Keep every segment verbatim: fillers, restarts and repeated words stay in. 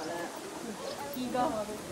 ね。気が欲しい。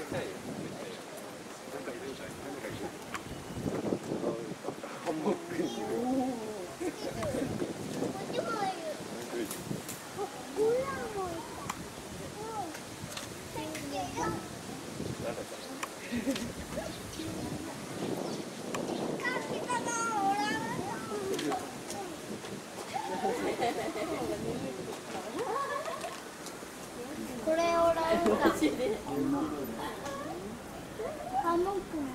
これをらうか。ハモくん。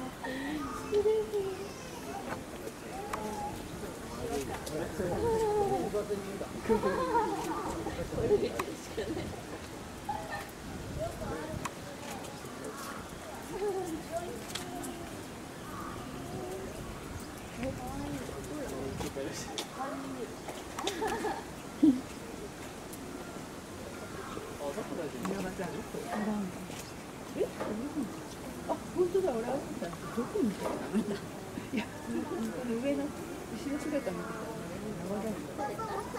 あ、本当だ、俺会ってたんです。どこ見てたの？いや、この上の後ろ姿見てたら長だよ。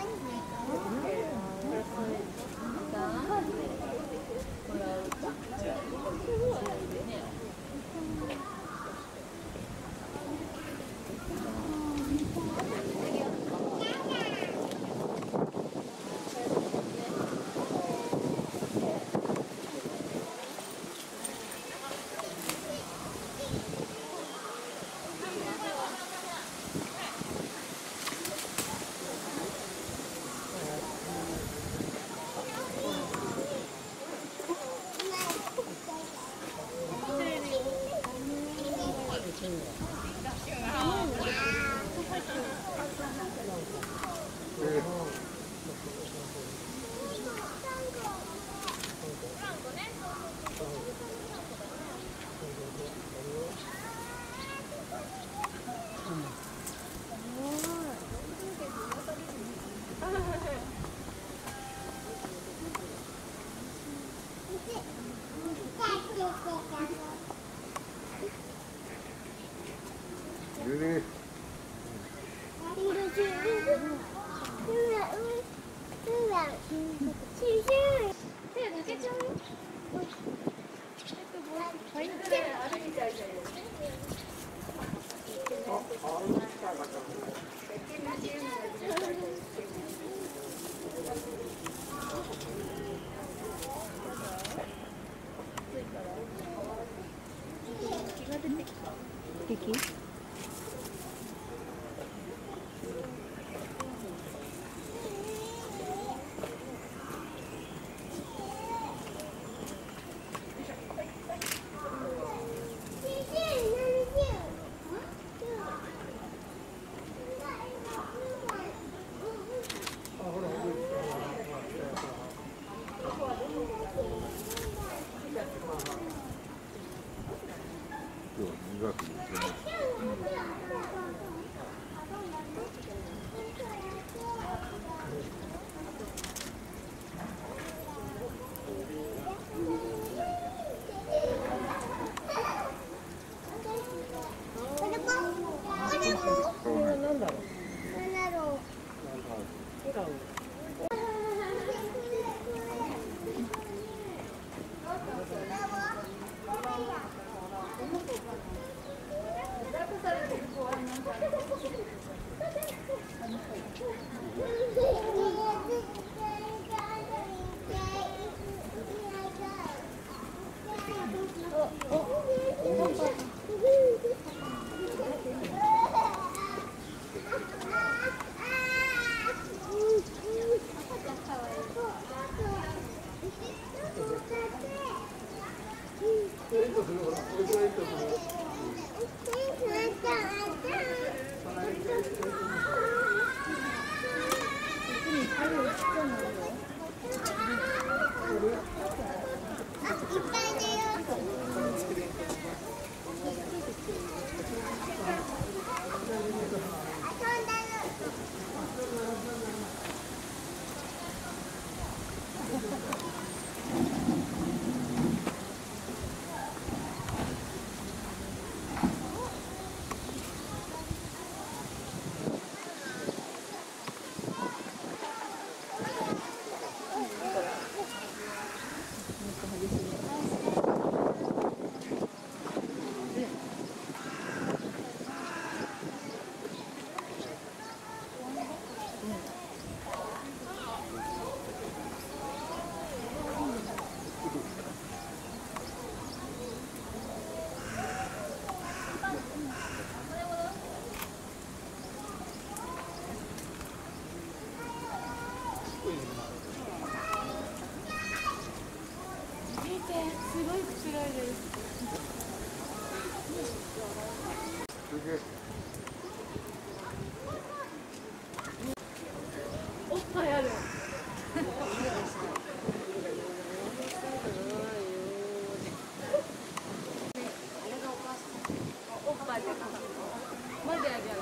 敵？ おっぱいある。おっぱいでか。マジであげる。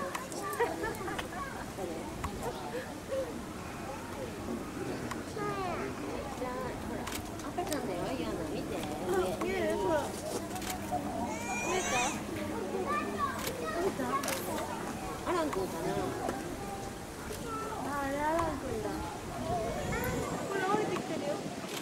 赤ちゃんだよ、いやな、見て。 見える？ほら。見えた？見た？ アラン君かな。 あ、あれアラン君だ。これ降りてきてるよ。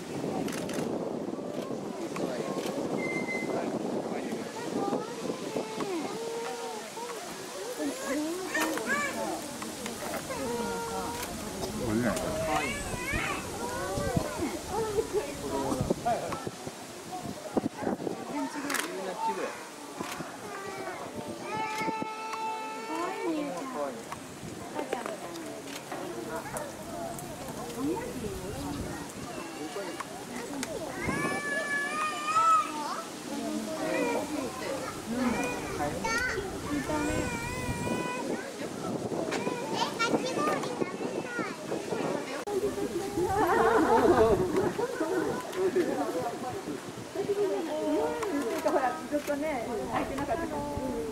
ほら、ずっとね、開いてなかったから。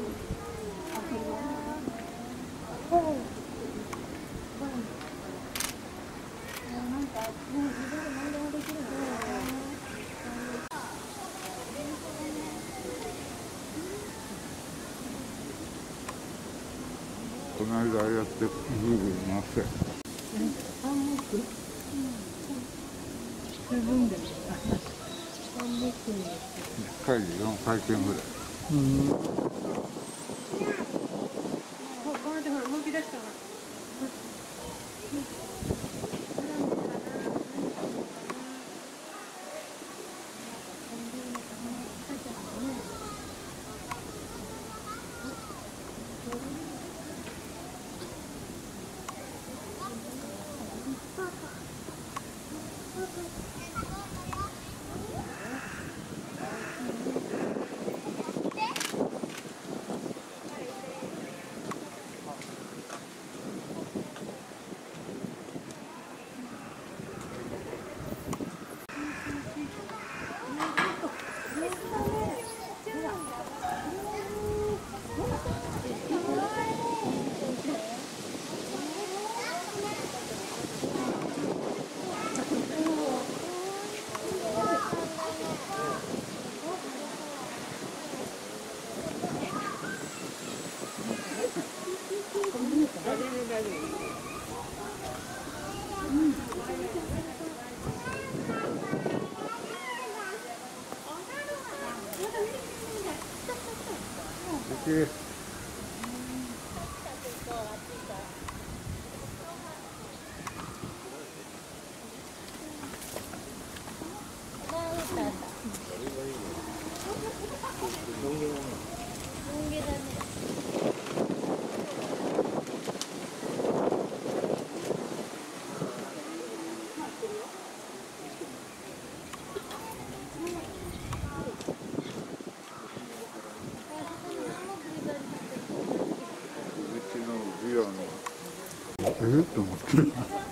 この間ああやってぐるぐる回してハンモック。十分でも。ハンモックに。 いっかいでよんかい転ぐらい。 うん。ここまでほら動き出したな。 でえっと思って。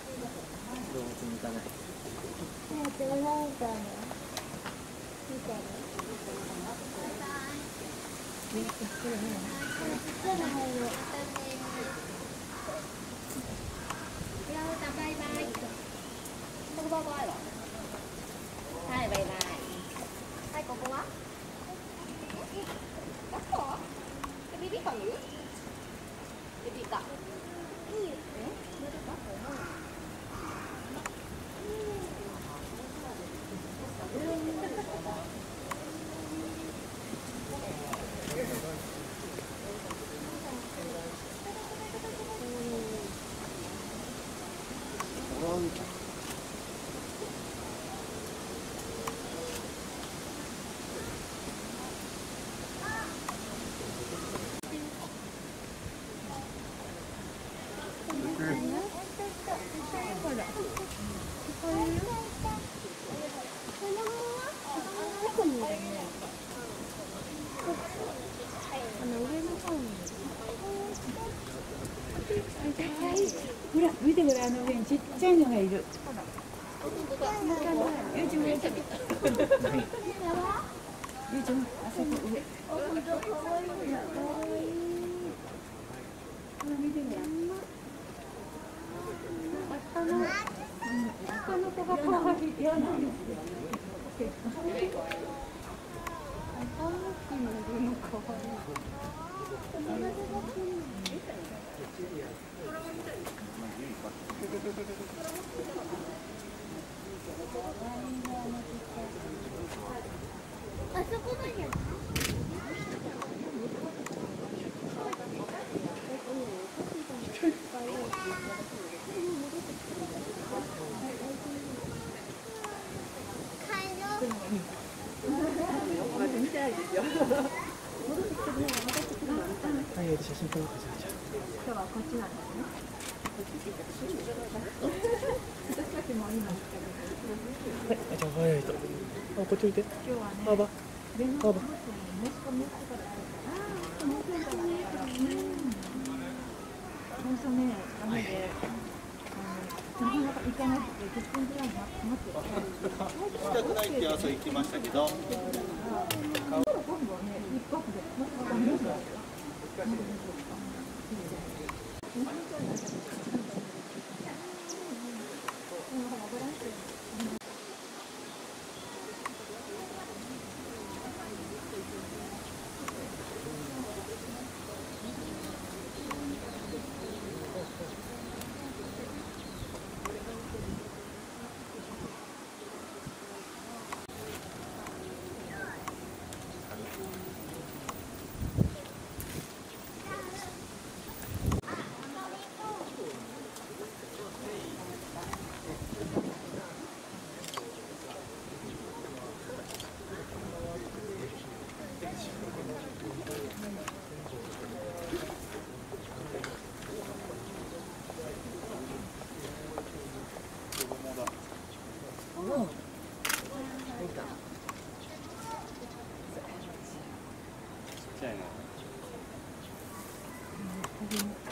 バイバイ。ここバイバイは？はい、バイバイ。はい、ここは？どこ？ベビーカーいる？ベビーカー。いいよ。え？どれか？ ほらあの上にちっちゃいのがいる。ゆうちもゆうちも。ゆうちもあそこ上。 本当可愛い。可愛い。 ほら見てみよう。 あの他の子が可愛い。いやなんですよ。あの子の色も可愛い。あそこだよ。 見たいですよ。 はい、写真撮ろうか、じゃあ。 今日はこっちなんですね。私たちも今はい、じゃあ、早いと。あ、こっち見て。 今日はね、 バーバ。 電話バーバ。 申し込みしてからあるから。ああ、面白いからね。最初ね、ダメで、あの、なかなか行かなくて、じゅっぷんくらい待ってて。 行きたくないって朝行きましたけど。 今度はね、一発で、またダメですよ。 ちっちゃいな。